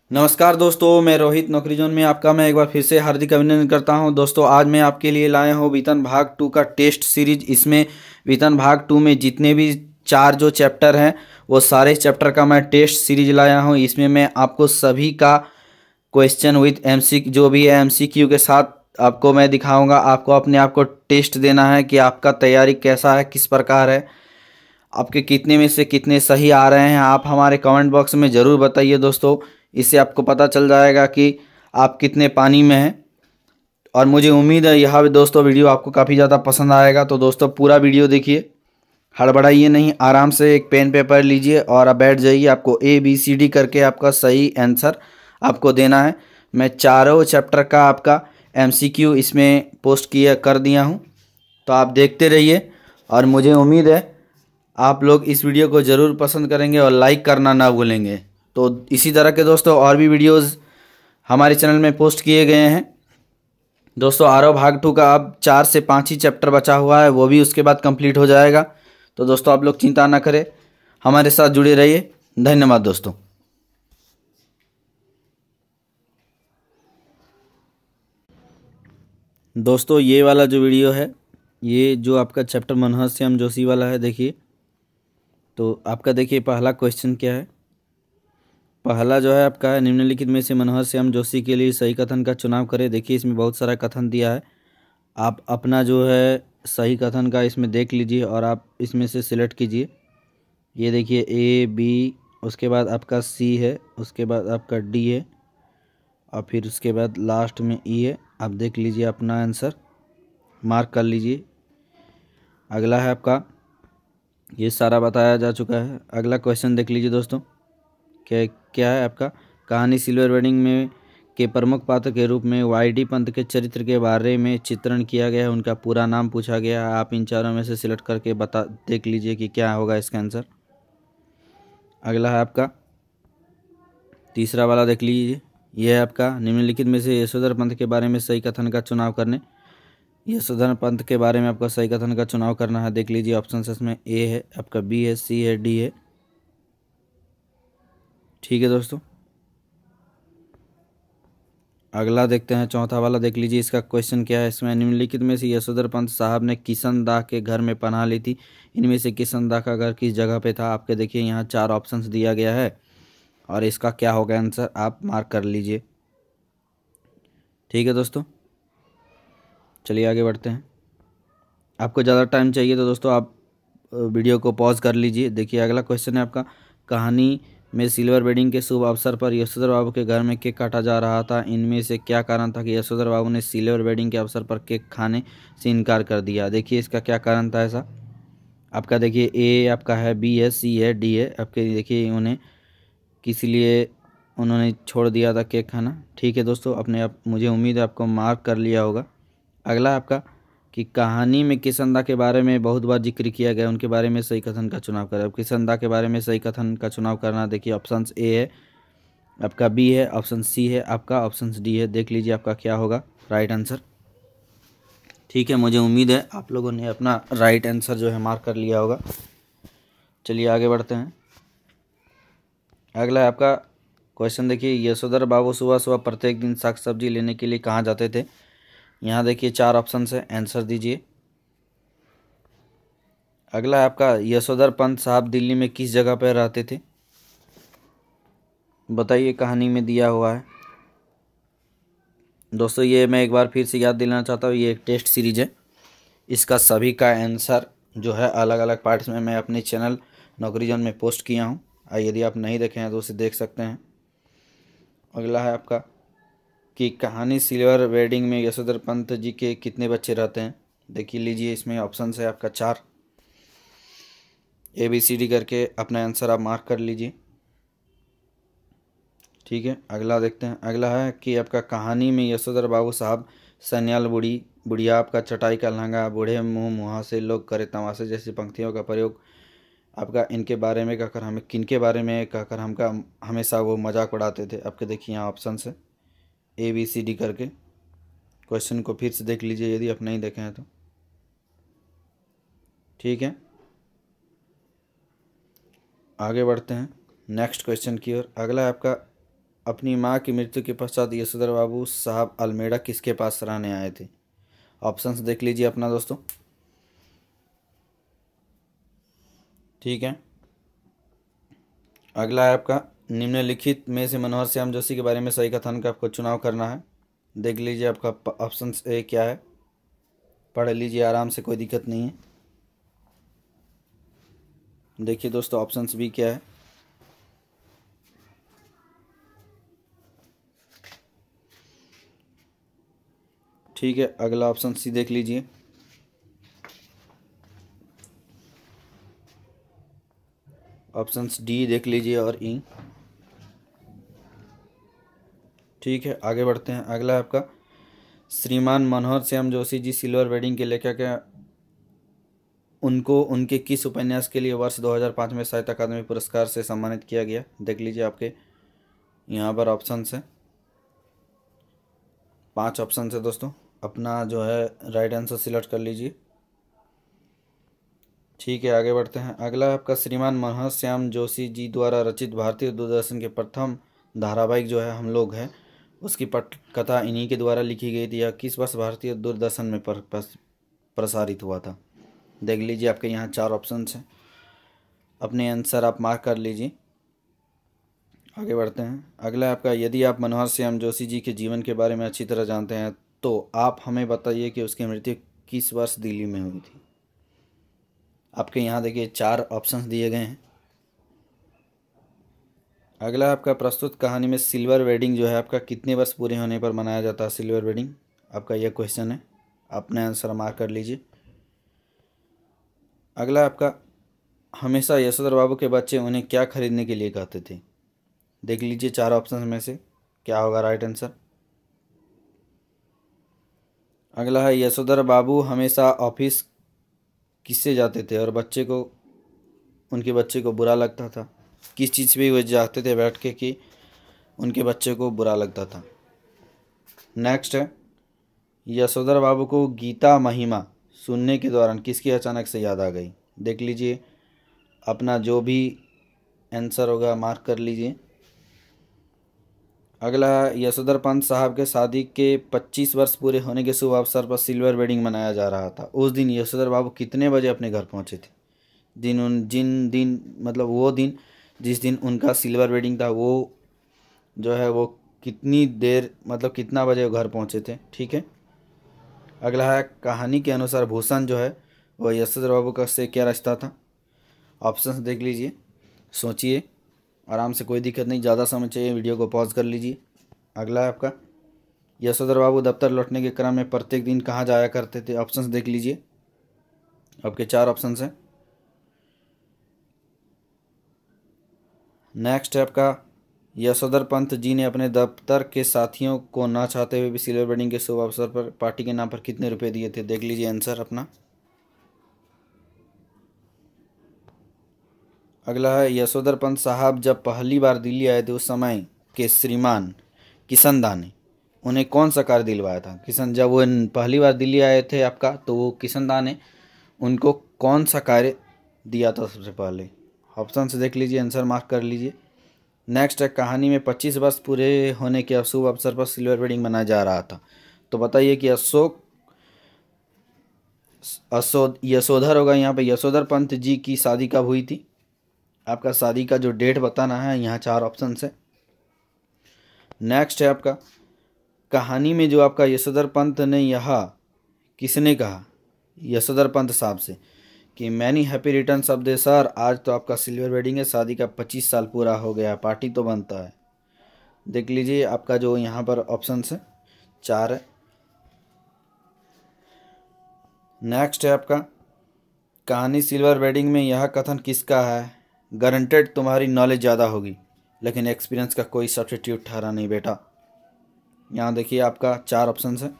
नमस्कार दोस्तों, मैं रोहित नौकरी जोन में आपका मैं एक बार फिर से हार्दिक अभिनंदन करता हूं। दोस्तों आज मैं आपके लिए लाया हूं वेतन भाग 2 का टेस्ट सीरीज। इसमें वेतन भाग 2 में जितने भी 4 जो चैप्टर हैं वो सारे चैप्टर का मैं टेस्ट सीरीज लाया हूं। इसमें मैं आपको सभी का क्वेश्चन विथ एमसी जो भी है एमसीक्यू के साथ आपको मैं दिखाऊंगा। आपको अपने आप को टेस्ट देना है कि आपका तैयारी कैसा है, किस प्रकार है, आपके कितने में से कितने सही आ रहे हैं। आप हमारे कमेंट बॉक्स में ज़रूर बताइए दोस्तों। इससे आपको पता चल जाएगा कि आप कितने पानी में हैं। और मुझे उम्मीद है यह भी दोस्तों वीडियो आपको काफ़ी ज़्यादा पसंद आएगा। तो दोस्तों पूरा वीडियो देखिए, हड़बड़ाइए नहीं, आराम से एक पेन पेपर लीजिए और आप बैठ जाइए। आपको ABCD करके आपका सही आंसर आपको देना है। मैं चारों चैप्टर का आपका MCQ इसमें पोस्ट किया कर दिया हूँ, तो आप देखते रहिए। और मुझे उम्मीद है आप लोग इस वीडियो को ज़रूर पसंद करेंगे और लाइक करना ना भूलेंगे। तो इसी तरह के दोस्तों और भी वीडियोस हमारे चैनल में पोस्ट किए गए हैं। दोस्तों आरव भाग 2 का अब 4 से 5 ही चैप्टर बचा हुआ है, वो भी उसके बाद कंप्लीट हो जाएगा। तो दोस्तों आप लोग चिंता ना करें, हमारे साथ जुड़े रहिए। धन्यवाद दोस्तों। दोस्तों ये वाला जो वीडियो है, ये जो आपका चैप्टर मनोहर श्याम जोशी वाला है, देखिए। तो आपका देखिए पहला क्वेश्चन क्या है। पहला जो है आपका है, निम्नलिखित में से मनोहर श्याम जोशी के लिए सही कथन का चुनाव करें। देखिए इसमें बहुत सारा कथन दिया है, आप अपना जो है सही कथन का इसमें देख लीजिए और आप इसमें से सिलेक्ट कीजिए। ये देखिए A, B, उसके बाद आपका C है, उसके बाद आपका D है और फिर उसके बाद लास्ट में E है। आप देख लीजिए अपना आंसर, मार्क कर लीजिए। अगला है आपका, ये सारा बताया जा चुका है। अगला क्वेश्चन देख लीजिए दोस्तों, क्या क्या है आपका। कहानी सिल्वर वेडिंग में के प्रमुख पात्र के रूप में YD पंत के चरित्र के बारे में चित्रण किया गया है, उनका पूरा नाम पूछा गया है। आप इन चारों में से सिलेक्ट करके बता देख लीजिए कि क्या होगा इसका आंसर। अगला है आपका तीसरा वाला, देख लीजिए। यह है आपका, निम्नलिखित में से यशोधर पंत के बारे में सही कथन का चुनाव करने। यशोधर पंत के बारे में आपका सही कथन का चुनाव करना है। देख लीजिए ऑप्शन इसमें A है, आपका B है, C है, D है। ठीक है दोस्तों, अगला देखते हैं चौथा वाला। देख लीजिए इसका क्वेश्चन क्या है। इसमें निम्नलिखित में से यशोधर पंत साहब ने किशन दाह के घर में पनाह ली थी, इनमें से किशन दाह का घर किस जगह पे था। आपके देखिए यहाँ 4 ऑप्शंस दिया गया है और इसका क्या होगा आंसर, आप मार्क कर लीजिए। ठीक है दोस्तों, चलिए आगे बढ़ते हैं। आपको ज़्यादा टाइम चाहिए तो दोस्तों आप वीडियो को पॉज कर लीजिए। देखिए अगला क्वेश्चन है आपका, कहानी में सिल्वर वेडिंग के शुभ अवसर पर यशोधर बाबू के घर में केक काटा जा रहा था, इनमें से क्या कारण था कि यशोधर बाबू ने सिल्वर वेडिंग के अवसर पर केक खाने से इनकार कर दिया। देखिए इसका क्या कारण था ऐसा। आपका देखिए A आपका है, B है, C है, D है। आपके देखिए उन्हें किस लिए उन्होंने छोड़ दिया था केक खाना। ठीक है दोस्तों, अपने आप मुझे उम्मीद है आपको मार्क कर लिया होगा। अगला आपका कि कहानी में किशन के बारे में बहुत बार जिक्र किया गया, उनके बारे में सही कथन का चुनाव करें। अब किशन के बारे में सही कथन का चुनाव करना, देखिए ऑप्शन A है, आपका B है, ऑप्शन C है, आपका ऑप्शन D है। देख लीजिए आपका क्या होगा राइट आंसर। ठीक है, मुझे उम्मीद है आप लोगों ने अपना राइट आंसर जो है मार्क कर लिया होगा। चलिए आगे बढ़ते हैं। अगला है आपका क्वेश्चन, देखिए यशोधर बाबू सुबह सुबह प्रत्येक दिन साग सब्जी लेने के लिए कहाँ जाते थे। यहाँ देखिए 4 ऑप्शन है, आंसर दीजिए। अगला है आपका, यशोधर पंत साहब दिल्ली में किस जगह पर रहते थे, बताइए, कहानी में दिया हुआ है। दोस्तों ये मैं एक बार फिर से याद दिलाना चाहता हूँ, ये एक टेस्ट सीरीज है। इसका सभी का आंसर जो है अलग अलग पार्ट्स में मैं अपने चैनल नौकरी जोन में पोस्ट किया हूँ, यदि आप नहीं देखे हैं तो उसे देख सकते हैं। अगला है आपका कि कहानी सिल्वर वेडिंग में यशोधर पंत जी के कितने बच्चे रहते हैं। देखिए लीजिए इसमें ऑप्शन है आपका 4, ABCD करके अपना आंसर आप मार्क कर लीजिए। ठीक है, अगला देखते हैं। अगला है कि आपका कहानी में यशोधर बाबू साहब सन्याल बुढ़िया आपका चटाई का लहंगा बूढ़े मुँह मुहा से लोग करे तमाशे जैसी पंक्तियों का प्रयोग आपका इनके बारे में कहकर हमें किनके बारे में कहकर हमका हमेशा वो मजाक उड़ाते थे। आपके देखिए यहाँ ऑप्शन है ABCD करके। क्वेश्चन को फिर से देख लीजिए यदि आप नहीं देखे हैं तो। ठीक है, आगे बढ़ते हैं नेक्स्ट क्वेश्चन की ओर। अगला है आपका अपनी मां की मृत्यु के पश्चात यशोधर बाबू साहब अल्मेड़ा किसके पास रहने आए थे? ऑप्शंस देख लीजिए अपना दोस्तों। ठीक है, अगला है आपका निम्नलिखित में से मनोहर श्याम जोशी के बारे में सही कथन का आपको चुनाव करना है। देख लीजिए आपका ऑप्शन ए क्या है, पढ़ लीजिए आराम से, कोई दिक्कत नहीं है। देखिए दोस्तों ऑप्शंस बी क्या है। ठीक है, अगला ऑप्शन सी देख लीजिए। ऑप्शंस डी देख लीजिए और ई। ठीक है, आगे बढ़ते हैं। अगला है आपका श्रीमान मनोहर श्याम जोशी जी सिल्वर वेडिंग के लेखक हैं। उनको उनके किस उपन्यास के लिए वर्ष 2005 में साहित्य अकादमी पुरस्कार से सम्मानित किया गया? देख लीजिए आपके यहाँ पर ऑप्शन है, 5 ऑप्शन है दोस्तों, अपना जो है राइट आंसर सिलेक्ट कर लीजिए। ठीक है, आगे बढ़ते हैं। अगला है आपका श्रीमान मनोहर श्याम जोशी जी द्वारा रचित भारतीय दूरदर्शन के प्रथम धारावाहिक जो है हम लोग हैं, उसकी पटकथा इन्हीं के द्वारा लिखी गई थी। यह किस वर्ष भारतीय दूरदर्शन में प्रसारित हुआ था? देख लीजिए आपके यहाँ 4 ऑप्शन हैं, अपने आंसर आप मार्क कर लीजिए। आगे बढ़ते हैं। अगला है आपका यदि आप मनोहर श्याम जोशी जी के जीवन के बारे में अच्छी तरह जानते हैं तो आप हमें बताइए कि उसकी मृत्यु किस वर्ष दिल्ली में हुई थी? आपके यहाँ देखिए 4 ऑप्शंस दिए गए हैं। अगला आपका प्रस्तुत कहानी में सिल्वर वेडिंग जो है आपका कितने वर्ष पूरे होने पर मनाया जाता है? सिल्वर वेडिंग आपका यह क्वेश्चन है, अपने आंसर मार्क कर लीजिए। अगला आपका हमेशा यशोधर बाबू के बच्चे उन्हें क्या खरीदने के लिए कहते थे? देख लीजिए 4 ऑप्शन में से क्या होगा राइट आंसर। अगला है यशोधर बाबू हमेशा ऑफिस किससे जाते थे और उनके बच्चे को बुरा लगता था? किस चीज़ पे वो जाते थे बैठ के कि उनके बच्चे को बुरा लगता था? नेक्स्ट है यशोधर बाबू को गीता महिमा सुनने के दौरान किसकी अचानक से याद आ गई? देख लीजिए अपना जो भी आंसर होगा मार्क कर लीजिए। अगला है यशोधर पंत साहब के शादी के 25 वर्ष पूरे होने के शुभ अवसर पर सिल्वर वेडिंग मनाया जा रहा था। उस दिन यशोधर बाबू कितने बजे अपने घर पहुंचे थे? जिन दिन मतलब वो दिन जिस दिन उनका सिल्वर वेडिंग था वो जो है वो कितनी देर मतलब कितना बजे वो घर पहुंचे थे? ठीक है, अगला है कहानी के अनुसार भूषण जो है वह यशोधर बाबू का से क्या रिश्ता था? ऑप्शंस देख लीजिए, सोचिए आराम से, कोई दिक्कत नहीं, ज़्यादा समय चाहिए वीडियो को पॉज कर लीजिए। अगला है आपका यशोधर बाबू दफ्तर लौटने के क्रम में प्रत्येक दिन कहाँ जाया करते थे? ऑप्शंस देख लीजिए, आपके 4 ऑप्शंस हैं। नेक्स्ट है आपका यशोधर पंत जी ने अपने दफ्तर के साथियों को ना चाहते हुए भी सिल्वर वेडिंग के शुभ अवसर पर पार्टी के नाम पर कितने रुपए दिए थे? देख लीजिए आंसर अपना। अगला है यशोधर पंत साहब जब पहली बार दिल्ली आए थे उस समय के श्रीमान किशन दा ने उन्हें कौन सा कार्य दिलवाया था? जब वो पहली बार दिल्ली आए थे आपका तो वो किशन दा ने उनको कौन सा कार्य दिया था सबसे पहले? ऑप्शन से देख लीजिए, आंसर मार्क कर लीजिए। नेक्स्ट है कहानी में 25 वर्ष पूरे होने के शुभ अवसर पर सिल्वर वेडिंग मनाया जा रहा था, तो बताइए कि यशोधर होगा यहाँ पे यशोधर पंत जी की शादी कब हुई थी? आपका शादी का जो डेट बताना है, यहाँ 4 ऑप्शन है। नेक्स्ट है आपका कहानी में जो आपका यशोधर पंत ने यहाँ किसने कहा यशोधर पंत साहब से कि many happy returns of the sir, आज तो आपका सिल्वर वेडिंग है, शादी का 25 साल पूरा हो गया, पार्टी तो बनता है। देख लीजिए आपका जो यहाँ पर ऑप्शन है 4 है। नेक्स्ट है आपका कहानी सिल्वर वेडिंग में यह कथन किसका है? गारंटेड तुम्हारी नॉलेज ज़्यादा होगी लेकिन एक्सपीरियंस का कोई सब्स्टिट्यूट ठहरा नहीं बेटा। यहाँ देखिए आपका 4 ऑप्शन है।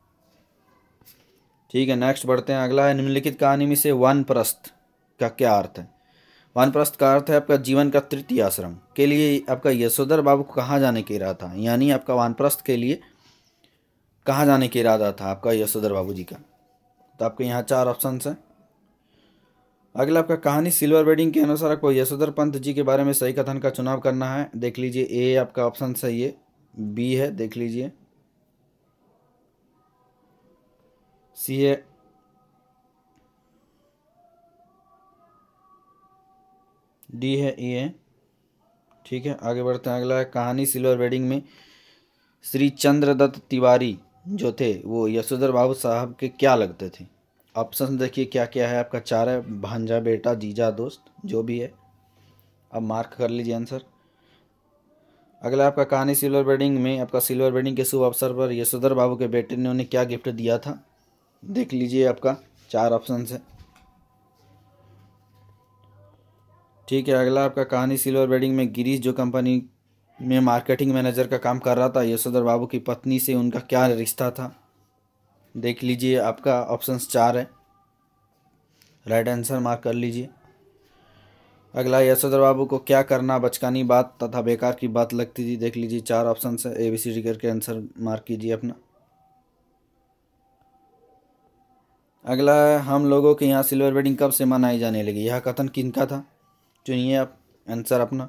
ठीक है, नेक्स्ट बढ़ते हैं। अगला है निम्नलिखित कहानी में से वानप्रस्थ का क्या अर्थ है? वानप्रस्थ का अर्थ है आपका जीवन का तृतीय आश्रम के लिए आपका यशोधर बाबू को कहाँ जाने का इरादा था, यानी आपका वानप्रस्थ के लिए कहाँ जाने का इरादा था आपका यशोधर बाबू जी का? तो आपके यहाँ 4 ऑप्शन हैं। अगला आपका कहानी सिल्वर वेडिंग के अनुसार आपको यशोधर पंत जी के बारे में सही कथन का चुनाव करना है। देख लीजिए, ए आपका ऑप्शन सही है, बी है, देख लीजिए, सी है, डी है, ई है। ठीक है, आगे बढ़ते हैं। अगला है कहानी सिल्वर वेडिंग में श्री चंद्रदत्त तिवारी जो थे वो यशोधर बाबू साहब के क्या लगते थे। ऑप्शन देखिए क्या क्या है आपका, चार है, भांजा, बेटा, जीजा, दोस्त, जो भी है। अब मार्क कर लीजिए आंसर। अगला आपका कहानी सिल्वर वेडिंग में आपका सिल्वर वेडिंग के शुभ अवसर पर यशोधर बाबू के बेटे ने उन्हें क्या गिफ्ट दिया था। देख लीजिए, आपका चार ऑप्शन है। ठीक है, अगला आपका कहानी सिल्वर वेडिंग में गिरीश जो कंपनी में मार्केटिंग मैनेजर का काम कर रहा था, यशोधर बाबू की पत्नी से उनका क्या रिश्ता था। देख लीजिए, आपका ऑप्शंस चार है, राइट आंसर मार्क कर लीजिए। अगला, यशोधर बाबू को क्या करना बचकानी बात तथा बेकार की बात लगती थी। देख लीजिए, चार ऑप्शन है, ABCD करके आंसर मार्क कीजिए अपना। अगला है, हम लोगों के यहाँ सिल्वर वेडिंग कब से मनाई जाने लगी। यह कथन किनका था, चुनिए आप आंसर अपना।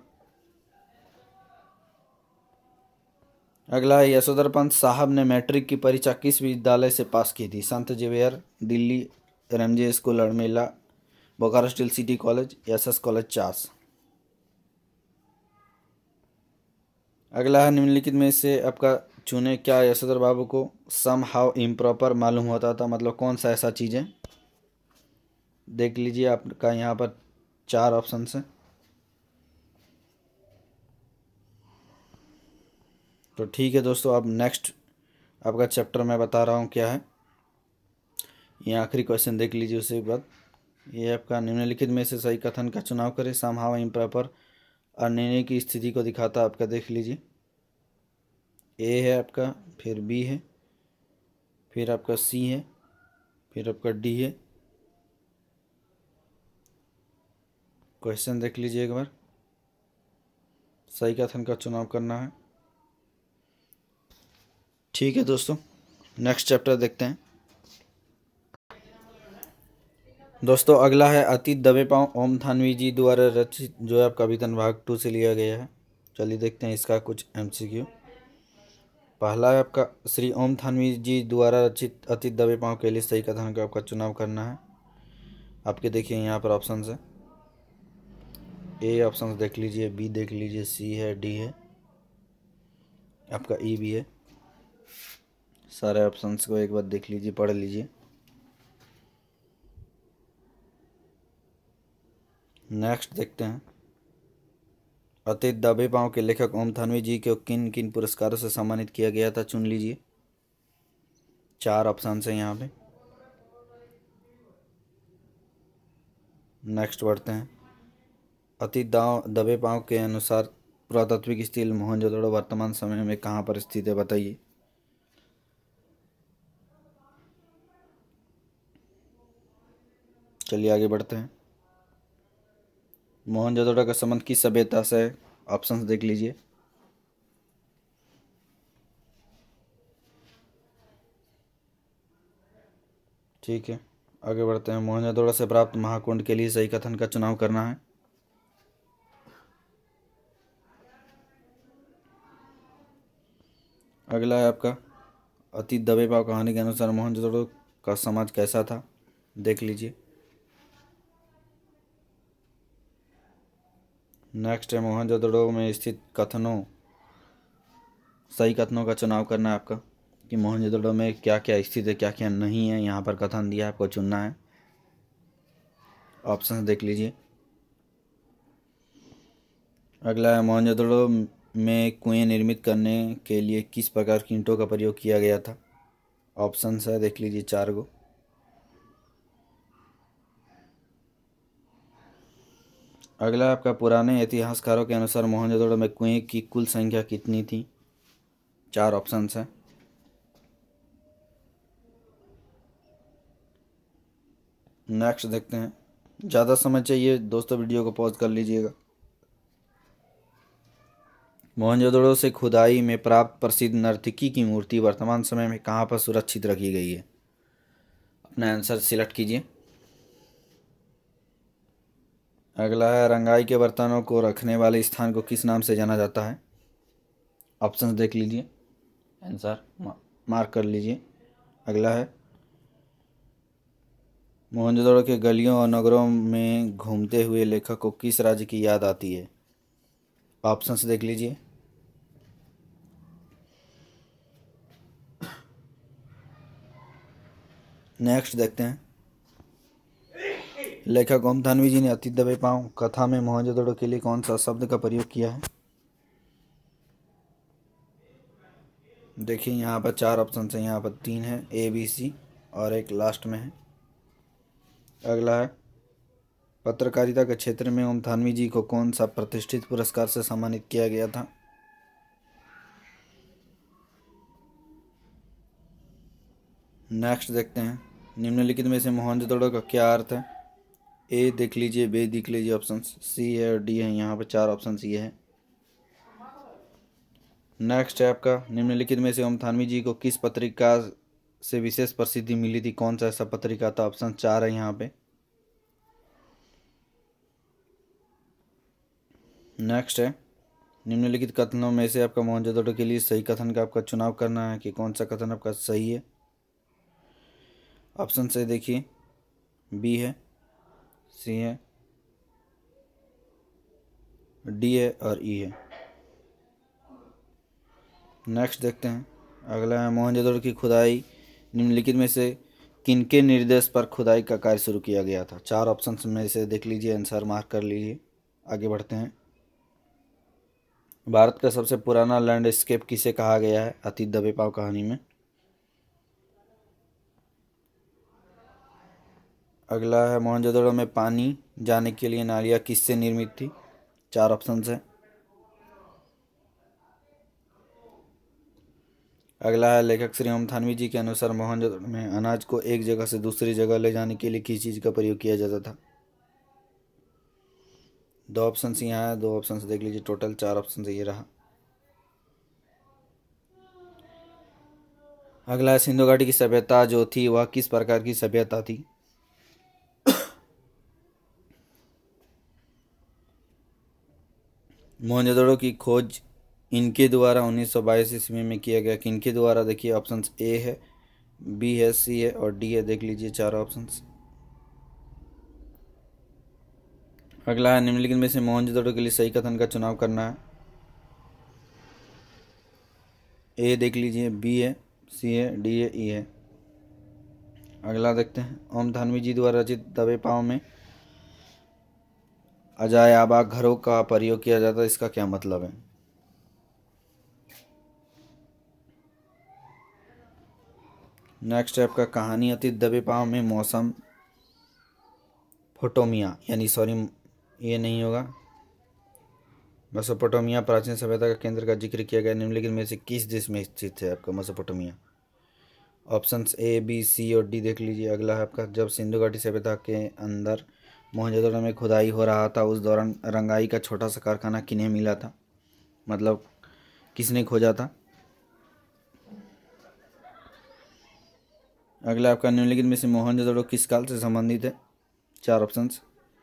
अगला है, यशोधर पंत साहब ने मैट्रिक की परीक्षा किस विद्यालय से पास की थी। Sant Xavier, Delhi, RMJ school अड़मेला, Bokaro steel city college, SS college Chas. अगला है, निम्नलिखित में से आपका चुने क्या यशोधर बाबू को सम हाउ इम्प्रॉपर मालूम होता था, मतलब कौन सा ऐसा चीज़ है। देख लीजिए, आपका यहाँ पर चार ऑप्शन है। तो ठीक है दोस्तों, अब नेक्स्ट आपका चैप्टर मैं बता रहा हूँ क्या है। ये आखिरी क्वेश्चन देख लीजिए उसके बाद। ये आपका निम्नलिखित में से सही कथन का चुनाव करें। सम हाउ इम्प्रॉपर निर्णय की स्थिति को दिखाता आपका, देख लीजिए। ए है आपका, फिर बी है, फिर आपका सी है, फिर आपका डी है। क्वेश्चन देख लीजिए एक बार, सही कथन का चुनाव करना है। ठीक है दोस्तों, नेक्स्ट चैप्टर देखते हैं। दोस्तों अगला है अतीत दबे पाँव ओम थानवी जी द्वारा रचित, जो है आपका वेतन भाग 2 से लिया गया है। चलिए देखते हैं इसका कुछ MCQ। पहला है आपका, श्री ओम थानवी जी द्वारा रचित अतीत दबे पाँव के लिए सही कथन का आपका चुनाव करना है। आपके देखिए यहाँ पर ऑप्शन है, ए ऑप्शन देख लीजिए, बी देख लीजिए, सी है, डी है, आपका ई भी है। सारे ऑप्शंस को एक बार देख लीजिए, पढ़ लीजिए। नेक्स्ट देखते हैं, अतीत दबे पाँव के लेखक ओम थानवी जी को किन किन पुरस्कारों से सम्मानित किया गया था, चुन लीजिए। चार ऑप्शन है यहाँ पे। नेक्स्ट बढ़ते हैं, अतीत दबे पाँव के अनुसार पुरातात्विक स्थल मोहनजोदड़ो वर्तमान समय में कहाँ पर स्थित है, बताइए। चलिए आगे बढ़ते हैं। मोहनजोदड़ो का संबंध किस सभ्यता से है, ऑप्शंस देख लीजिए। ठीक है, आगे बढ़ते हैं। मोहनजोदड़ो से प्राप्त महाकुंड के लिए सही कथन का चुनाव करना है। अगला है आपका, अतीत दबे पाँव कहानी के अनुसार मोहनजोदड़ो का समाज कैसा था, देख लीजिए। नेक्स्ट है, मोहनजोदड़ो में स्थित कथनों, सही कथनों का चुनाव करना है आपका, कि मोहनजोदड़ो में क्या क्या स्थित है, क्या क्या नहीं है। यहाँ पर कथन दिया है, आपको चुनना है। ऑप्शन देख लीजिए। अगला है, मोहनजोदड़ो में कुएं निर्मित करने के लिए किस प्रकार की ईंटों का प्रयोग किया गया था। ऑप्शन है, देख लीजिए, चार गो। अगला आपका, पुराने इतिहासकारों के अनुसार मोहनजोदड़ो में कुएं की कुल संख्या कितनी थी। चार ऑप्शन है। नेक्स्ट देखते हैं। ज़्यादा समय चाहिए दोस्तों, वीडियो को पॉज कर लीजिएगा। मोहनजोदड़ो से खुदाई में प्राप्त प्रसिद्ध नर्तकी की मूर्ति वर्तमान समय में कहाँ पर सुरक्षित रखी गई है। अपना आंसर सिलेक्ट कीजिए। अगला है रंगाई के बर्तनों को रखने वाले स्थान को किस नाम से जाना जाता है। ऑप्शंस देख लीजिए, आंसर मार्क कर लीजिए। अगला है मोहनजोदड़ो के गलियों और नगरों में घूमते हुए लेखक को किस राज्य की याद आती है। ऑप्शंस देख लीजिए। नेक्स्ट देखते हैं, लेखक ओम थानवी जी ने अति दबे पांव कथा में मोहनजोदड़ो के लिए कौन सा शब्द का प्रयोग किया है। देखिए यहाँ पर 4 ऑप्शन है, यहाँ पर 3 है, ए बी सी और एक लास्ट में है। अगला है पत्रकारिता के क्षेत्र में ओम थानवी जी को कौन सा प्रतिष्ठित पुरस्कार से सम्मानित किया गया था। नेक्स्ट देखते हैं, निम्नलिखित में से मोहनजोदड़ो का क्या अर्थ है। ए देख लीजिए, बी देख लीजिए, ऑप्शन सी है और डी है। यहाँ पर 4 ऑप्शन ये है। नेक्स्ट है आपका, निम्नलिखित में से ओम थानवी जी को किस पत्रिका से विशेष प्रसिद्धि मिली थी, कौन सा ऐसा पत्रिका था। ऑप्शन 4 है यहाँ पे। नेक्स्ट है, निम्नलिखित कथनों में से आपका मोहनजोदड़ो के लिए सही कथन का आपका चुनाव करना है कि कौन सा कथन आपका सही है। ऑप्शन से देखिए, बी है, सी है, डी है और ई है। नेक्स्ट देखते हैं, अगला है मोहनजोदड़ो की खुदाई निम्नलिखित में से किनके निर्देश पर खुदाई का कार्य शुरू किया गया था। 4 ऑप्शन में से देख लीजिए, आंसर मार्क कर लीजिए। आगे बढ़ते हैं, भारत का सबसे पुराना लैंडस्केप किसे कहा गया है अति दबे पाव कहानी में। अगला है मोहनजोदड़ो में पानी जाने के लिए नालियाँ किससे निर्मित थी। 4 ऑप्शन है। अगला है लेखक श्री ओम थानवी जी के अनुसार मोहनजोदड़ो में अनाज को एक जगह से दूसरी जगह ले जाने के लिए किस चीज़ का प्रयोग किया जाता था। 2 ऑप्शन यहाँ है, 2 ऑप्शन देख लीजिए, टोटल 4 ऑप्शन ये रहा। अगला है सिंधु घाटी की सभ्यता जो थी वह किस प्रकार की सभ्यता थी। मोहनजोदड़ो की खोज इनके द्वारा 1922 ईस्वी में किया गया, किनके द्वारा। देखिए ऑप्शन ए है, बी है, सी है और डी है। देख लीजिए 4 ऑप्शन। अगला है निम्नलिखित में से मोहनजोदड़ो के लिए सही कथन का चुनाव करना है। ए देख लीजिए, बी है, सी है, डी है, ई है। अगला देखते हैं, ओम थानवी जी द्वारा रचित दबे पाँव में अजायबा घरों का प्रयोग किया जाता है, इसका क्या मतलब है। नेक्स्ट है आपका कहानी अति दबे पाँव में मौसम फोटोमिया यानी सॉरी ये नहीं होगा, मेसोपोटामिया प्राचीन सभ्यता का केंद्र का जिक्र किया गया निम्नलिखित में से किस देश में स्थित है आपका Mesopotamia. Options A B C और डी देख लीजिए। अगला है आपका, जब सिंधु घाटी सभ्यता के अंदर मोहनजोदड़ो में खुदाई हो रहा था उस दौरान रंगाई का छोटा सा कारखाना किन्हें मिला था, मतलब किसने खोजा था। अगला आपका निम्नलिखित में से मोहनजोदड़ो किस काल से संबंधित है। 4 ऑप्शंस।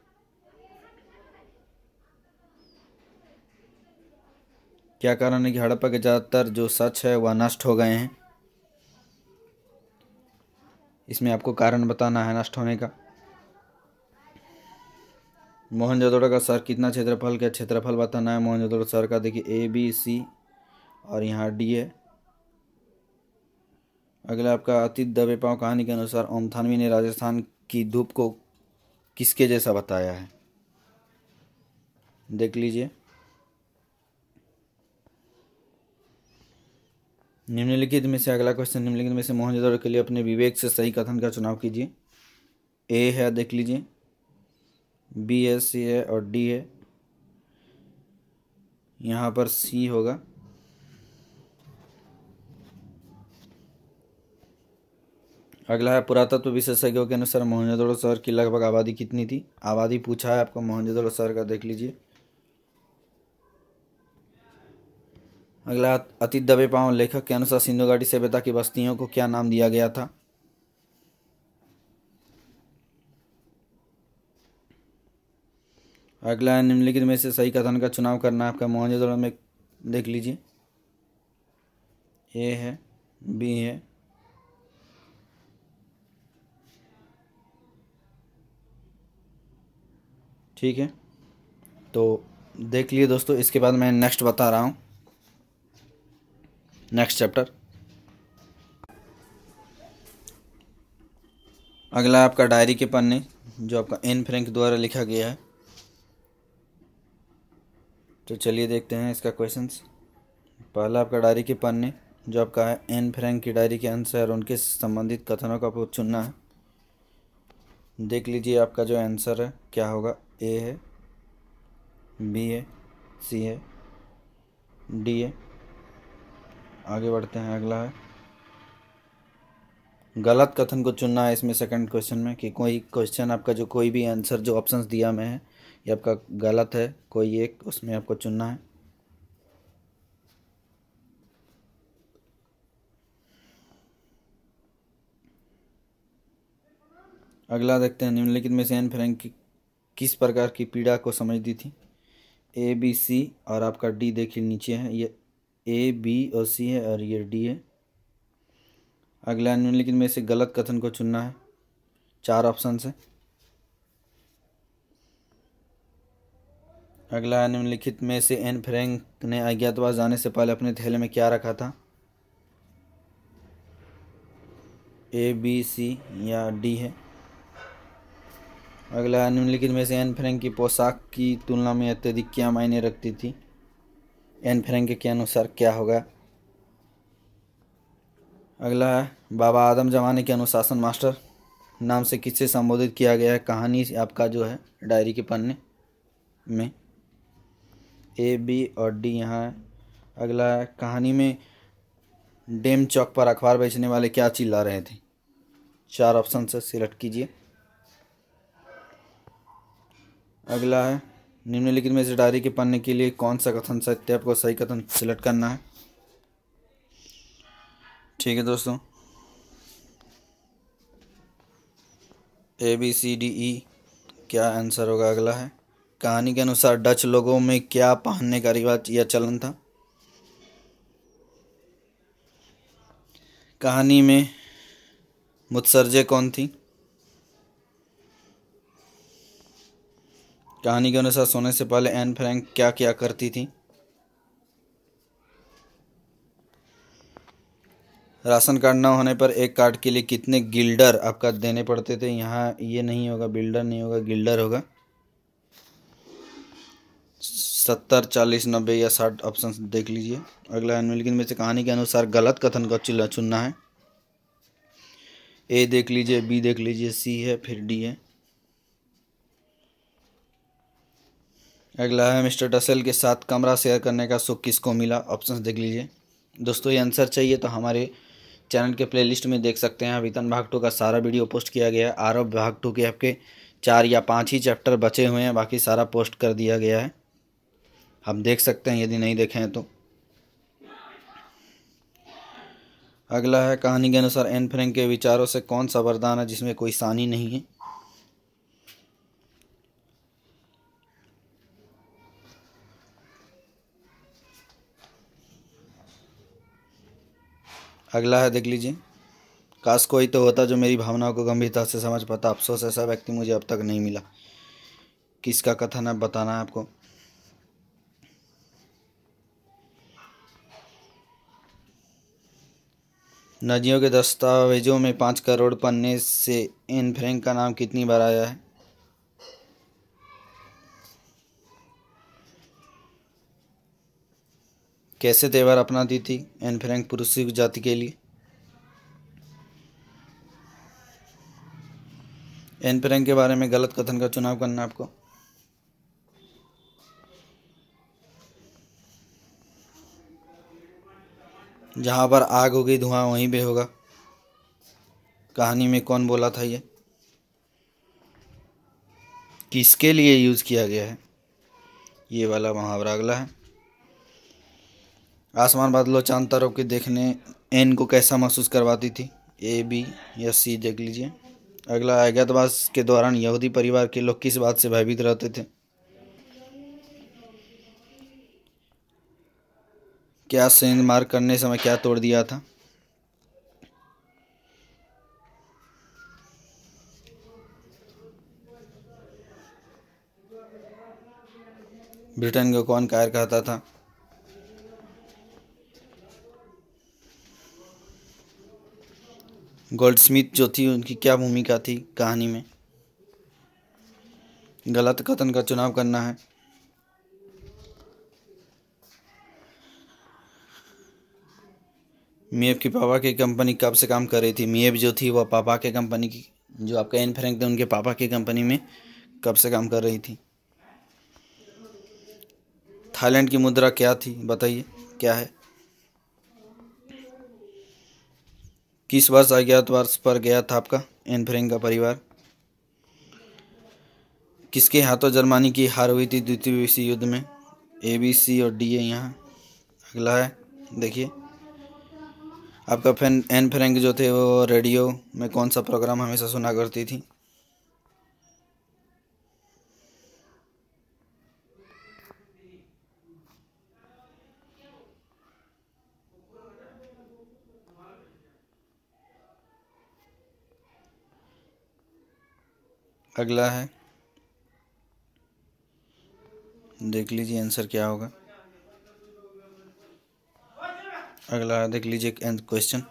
क्या कारण है कि हड़प्पा के ज़्यादातर जो सच है वह नष्ट हो गए हैं। इसमें आपको कारण बताना है नष्ट होने का। मोहनजोदड़ो का शहर कितना क्षेत्रफल का क्षेत्रफल बताना है मोहनजोदड़ो शहर का। देखिए ए बी सी और यहाँ डी है। अगला आपका अति दबे पाँव कहानी के अनुसार ओम थानवी ने राजस्थान की धूप को किसके जैसा बताया है। देख लीजिए, निम्नलिखित में से अगला क्वेश्चन, निम्नलिखित में से मोहनजोदड़ो के लिए अपने विवेक से सही कथन का चुनाव कीजिए। ए है, देख लीजिए, बी है, सी है और डी है। यहाँ पर सी होगा। अगला है पुरातत्व विशेषज्ञों के अनुसार मोहनजोदड़ो शहर की लगभग आबादी कितनी थी। आबादी पूछा है आपको मोहनजोदड़ो शहर का, देख लीजिए। अगला अति दबे पाँव लेखक के अनुसार सिंधु घाटी सभ्यता की बस्तियों को क्या नाम दिया गया था। अगला है निम्नलिखित में से सही कथन का चुनाव करना है आपका। मोहनजोदड़ो में देख लीजिए, ए है, बी है, ठीक है। तो देख लिए दोस्तों। इसके बाद मैं नेक्स्ट बता रहा हूँ, नेक्स्ट चैप्टर। अगला आपका डायरी के पन्ने, जो आपका एन फ्रैंक द्वारा लिखा गया है। तो चलिए देखते हैं इसका क्वेश्चंस। पहला आपका डायरी के पन्ने, जो आपका है एन फ्रैंक की डायरी के आंसर, उनके संबंधित कथनों का आपको चुनना है। देख लीजिए आपका जो आंसर है क्या होगा। ए है, बी है, सी है, डी है। आगे बढ़ते हैं। अगला है गलत कथन को चुनना है इसमें सेकंड क्वेश्चन में, कि कोई क्वेश्चन आपका जो कोई भी आंसर जो ऑप्शंस दिया मैं है ये आपका गलत है, कोई एक उसमें आपको चुनना है। अगला देखते हैं, निम्नलिखित में से एन फ्रैंक की किस प्रकार की पीड़ा को समझती थी। ए, बी, सी और आपका डी देखिए नीचे है। ये ए, बी और सी है और ये डी है। अगला निम्नलिखित में से गलत कथन को चुनना है। 4 ऑप्शन है। अगला निम्नलिखित में से एन फ्रैंक ने अज्ञातवास जाने से पहले अपने थैले में क्या रखा था। ए, बी, सी या डी है। अगला निम्नलिखित में से एन फ्रैंक की पोशाक की तुलना में अत्यधिक क्या मायने रखती थी। एन फ्रैंक के अनुसार क्या होगा। अगला है बाबा आदम जमाने के अनुशासन मास्टर नाम से किससे संबोधित किया गया है कहानी आपका जो है डायरी के पन्ने में। ए, बी और डी यहाँ है। अगला है कहानी में डेम चौक पर अखबार बेचने वाले क्या चिल्ला रहे थे। 4 ऑप्शन से सिलेक्ट कीजिए। अगला है निम्नलिखित में से डायरी के पन्ने के लिए कौन सा कथन सत्य, आपको सही कथन सिलेक्ट करना है। ठीक है दोस्तों, ए, बी, सी, डी, ई क्या आंसर होगा। अगला है कहानी के अनुसार डच लोगों में क्या पहनने का रिवाज या चलन था। कहानी में मुत्सर्जे कौन थी। कहानी के अनुसार सोने से पहले एन फ्रैंक क्या क्या करती थी। राशन कार्ड न होने पर एक कार्ड के लिए कितने गिल्डर आपका देने पड़ते थे। यहाँ ये नहीं होगा, बिल्डर नहीं होगा, गिल्डर होगा। 70, 40, 90 या 60 ऑप्शन देख लीजिए। अगला निम्नलिखित में से कहानी के अनुसार गलत कथन का चुनना है। ए देख लीजिए, बी देख लीजिए, सी है, फिर डी है। अगला है मिस्टर डसेल के साथ कमरा शेयर करने का सुख किसको मिला। ऑप्शंस देख लीजिए दोस्तों। ये आंसर चाहिए तो हमारे चैनल के प्लेलिस्ट में देख सकते हैं। वेतन भाग 2 का सारा वीडियो पोस्ट किया गया है। आरव भाग 2 के आपके 4 या 5 ही चैप्टर बचे हुए हैं, बाकी सारा पोस्ट कर दिया गया है, आप देख सकते हैं यदि नहीं देखे हैं तो। अगला है कहानी के अनुसार एन फ्रैंक के विचारों से कौन सा वरदान है जिसमें कोई सानी नहीं है। अगला है देख लीजिए, काश कोई तो होता जो मेरी भावनाओं को गंभीरता से समझ पाता, अफसोस ऐसा व्यक्ति मुझे अब तक नहीं मिला। किसका कथन है बताना है आपको। नदियों के दस्तावेजों में 5 करोड़ पन्ने से एन फ्रैंक का नाम कितनी बार आया है। कैसे त्यौहार अपनाती थी एन फ्रैंक पुरुष जाति के लिए। एन फ्रैंक के बारे में गलत कथन का चुनाव करना है आपको। जहाँ पर आग होगी धुआं वहीं पे होगा। कहानी में कौन बोला था ये, किसके लिए यूज़ किया गया है, ये वाला मुहावरा। अगला है आसमान बादलों चांद तारों के देखने एन को कैसा महसूस करवाती थी। ए, बी या सी देख लीजिए। अगला अज्ञातवास के दौरान यहूदी परिवार के लोग किस बात से भयभीत रहते थे। क्या सेंध मार्क करने समय क्या तोड़ दिया था? ब्रिटेन को कौन कायर कहता था? गोल्डस्मिथ जो थी उनकी क्या भूमिका थी कहानी में? गलत कथन का चुनाव करना है। मीएफ की पापा की कंपनी कब से काम कर रही थी? मीएफ जो थी वह पापा के कंपनी की, जो आपका एन फ्रैंक थे उनके पापा की कंपनी में कब से काम कर रही थी? थाईलैंड की मुद्रा क्या थी बताइए, क्या है? किस वर्ष अज्ञातवास पर गया था आपका एन फ्रैंक का परिवार? किसके हाथों जर्मनी की हार हुई थी द्वितीय विश्व युद्ध में? ए, बी, सी और डी है यहाँ। अगला है, देखिए आपका एन फ्रैंक जो थे वो रेडियो में कौन सा प्रोग्राम हमेशा सुना करती थी? अगला है, देख लीजिए आंसर क्या होगा। अगला देख लीजिए क्वेश्चन,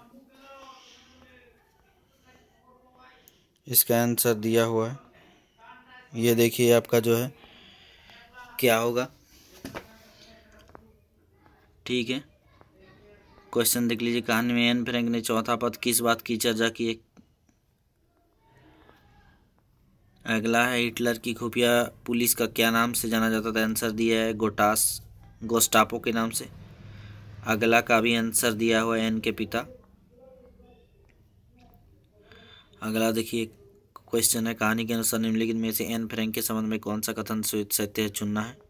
इसका आंसर दिया हुआ है, ये देखिए आपका जो है क्या होगा। ठीक है, क्वेश्चन देख लीजिए। कहानी में एन फ्रैंक ने चौथा पद किस बात की चर्चा की? अगला है, हिटलर की खुफिया पुलिस का क्या नाम से जाना जाता था? आंसर दिया है गोस्टापो के नाम से। अगला का भी आंसर दिया हुआ है एन के पिता। अगला देखिए क्वेश्चन है, कहानी के अनुसार निम्नलिखित में से एन फ्रैंक के संबंध में कौन सा कथन सत्य चुनना है?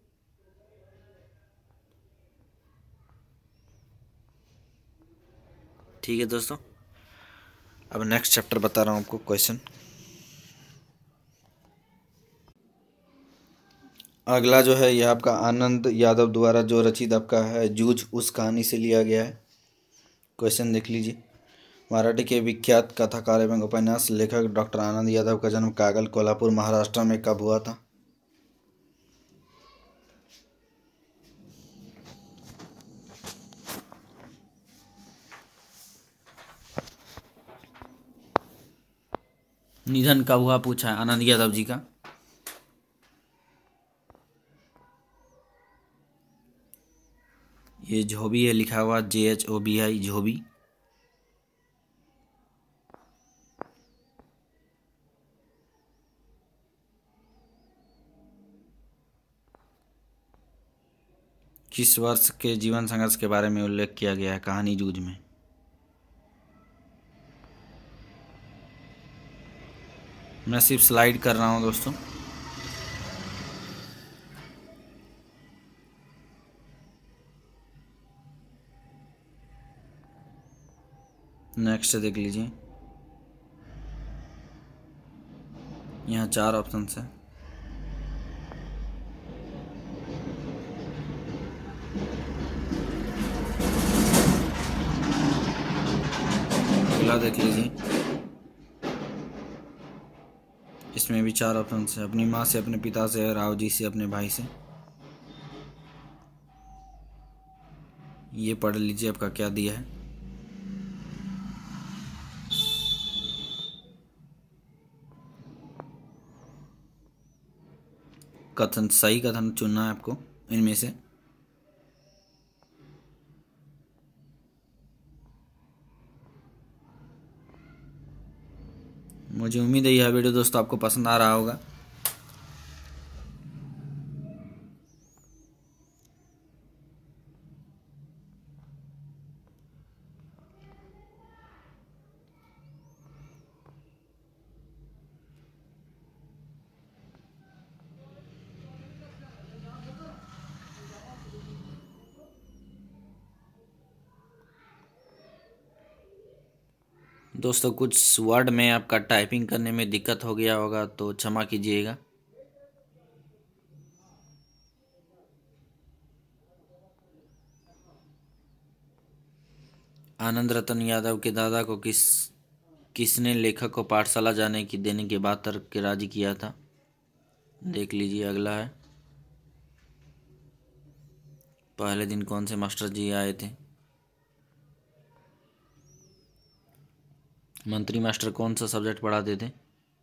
ठीक है दोस्तों, अब नेक्स्ट चैप्टर बता रहा हूँ आपको क्वेश्चन। अगला जो है यह आपका आनंद यादव द्वारा जो रचित आपका है जूझ, उस कहानी से लिया गया है। क्वेश्चन देख लीजिए। मराठी के विख्यात कथाकार एवं उपन्यास लेखक डॉक्टर आनंद यादव का जन्म कागल, कोल्हापुर, महाराष्ट्र में कब हुआ था? निधन कब हुआ पूछा है आनंद यादव जी का। ये झोबी है लिखा हुआ, JHOBI, झोबी। किस वर्ष के जीवन संघर्ष के बारे में उल्लेख किया गया है कहानी जूझ में? मैं सिर्फ स्लाइड कर रहा हूँ दोस्तों। नेक्स्ट देख लीजिए, यहाँ 4 ऑप्शन है। अगला देख लीजिए, इसमें भी 4 ऑप्शन है। अपनी माँ से, अपने पिता से, राव जी से, अपने भाई से। ये पढ़ लीजिए आपका क्या दिया है। कथन, सही कथन चुनना है आपको इनमें से। मुझे उम्मीद है यह वीडियो दोस्तों आपको पसंद आ रहा होगा। दोस्तों कुछ वर्ड में आपका टाइपिंग करने में दिक्कत हो गया होगा तो क्षमा कीजिएगा। आनंद रतन यादव के दादा को किसने लेखक को पाठशाला देने के बाद तर्क के राजी किया था? देख लीजिए। अगला है, पहले दिन कौन से मास्टर जी आए थे? मंत्री मास्टर कौन सा सब्जेक्ट पढ़ाते थे?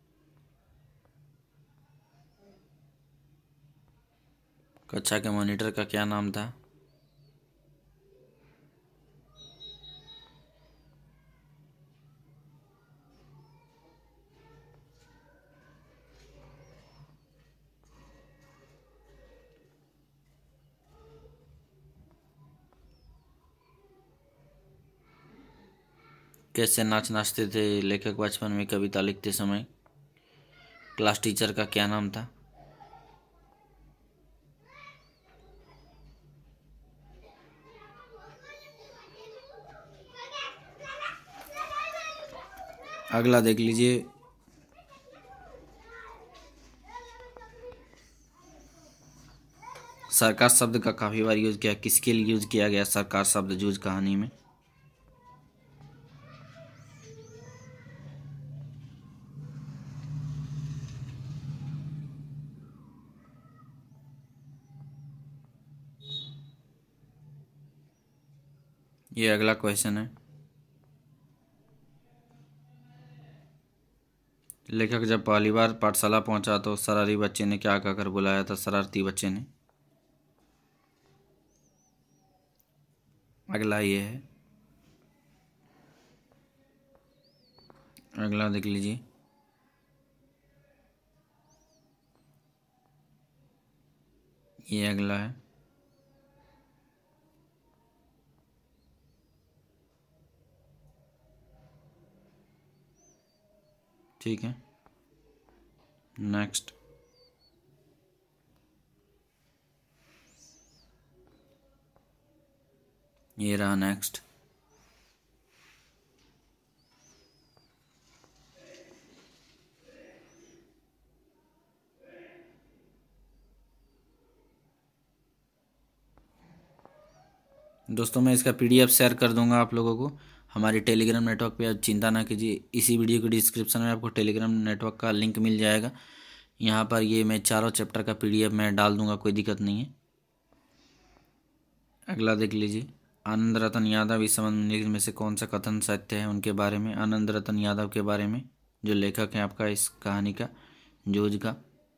कक्षा के मॉनिटर का क्या नाम था? कैसे नाचते थे लेखक बचपन में कविता लिखते समय? क्लास टीचर का क्या नाम था? अगला देख लीजिए, सरकार शब्द का काफी बार यूज किया, किसके लिए यूज किया गया सरकार शब्द जूझ कहानी में? ये अगला क्वेश्चन है। लेखक जब पहली बार पाठशाला पहुंचा तो शरारती बच्चे ने क्या कहकर बुलाया था? शरारती बच्चे ने। अगला ये है, अगला देख लीजिए। ये अगला है, ठीक है। नेक्स्ट, ये रहा नेक्स्ट। दोस्तों मैं इसका पीडीएफ शेयर कर दूंगा आप लोगों को हमारे टेलीग्राम नेटवर्क पे। आप चिंता ना कीजिए, इसी वीडियो के डिस्क्रिप्शन में आपको टेलीग्राम नेटवर्क का लिंक मिल जाएगा। यहाँ पर ये मैं चारों चैप्टर का पीडीएफ मैं डाल दूंगा, कोई दिक्कत नहीं है। अगला देख लीजिए, आनंद रतन यादव इस संबंध में निम्न में से कौन सा कथन सत्य है उनके बारे में? आनंद रतन यादव के बारे में, जो लेखक हैं आपका इस कहानी का, जूझ का।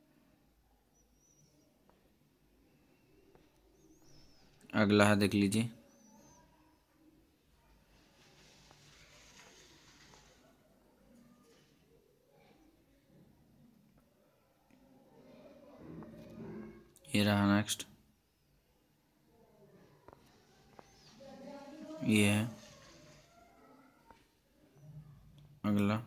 अगला है, देख लीजिए, ये रहा नेक्स्ट। ये है अगला,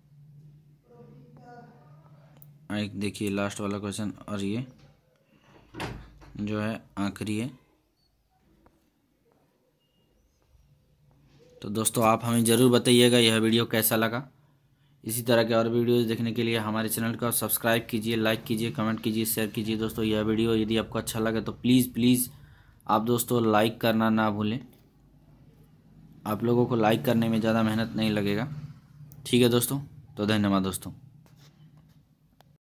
एक देखिए लास्ट वाला क्वेश्चन, और ये जो है आखिरी है। तो दोस्तों आप हमें ज़रूर बताइएगा यह वीडियो कैसा लगा। इसी तरह के और वीडियोस देखने के लिए हमारे चैनल को सब्सक्राइब कीजिए, लाइक कीजिए, कमेंट कीजिए, शेयर कीजिए। दोस्तों यह वीडियो यदि आपको अच्छा लगे तो प्लीज़ प्लीज़ आप दोस्तों लाइक करना ना भूलें। आप लोगों को लाइक करने में ज़्यादा मेहनत नहीं लगेगा। ठीक है दोस्तों, तो धन्यवाद दोस्तों।